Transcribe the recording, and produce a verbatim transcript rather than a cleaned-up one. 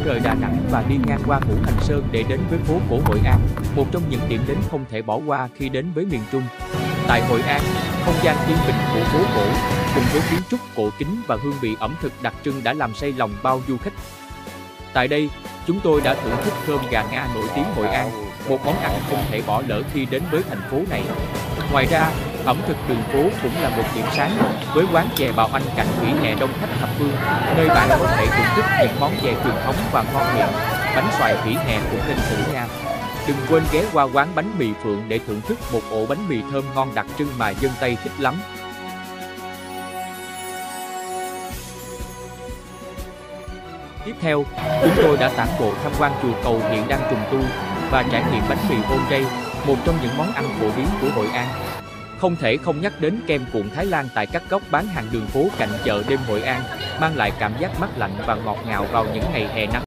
rời Đà Nẵng và đi ngang qua Ngũ Hành Sơn để đến với phố cổ Hội An, một trong những điểm đến không thể bỏ qua khi đến với miền Trung. Tại Hội An, không gian yên bình của phố cổ, cùng với kiến trúc cổ kính và hương vị ẩm thực đặc trưng đã làm say lòng bao du khách. Tại đây, chúng tôi đã thưởng thức cơm gà Nga nổi tiếng Hội An, một món ăn không thể bỏ lỡ khi đến với thành phố này. Ngoài ra, ẩm thực đường phố cũng là một điểm sáng, với quán chè Bào Anh cạnh vỉa hè đông khách thập phương, nơi bạn có thể thưởng thức những món chè truyền thống và ngon miệng. Bánh xoài vỉa hè cũng nên thử nha. Đừng quên ghé qua quán bánh mì Phượng để thưởng thức một ổ bánh mì thơm ngon đặc trưng mà dân Tây thích lắm. Tiếp theo, chúng tôi đã tản bộ tham quan chùa Cầu hiện đang trùng tu và trải nghiệm bánh mì Hôm Day, một trong những món ăn phổ biến của Hội An. Không thể không nhắc đến kem cuộn Thái Lan tại các góc bán hàng đường phố cạnh chợ đêm Hội An, mang lại cảm giác mát lạnh và ngọt ngào vào những ngày hè nắng.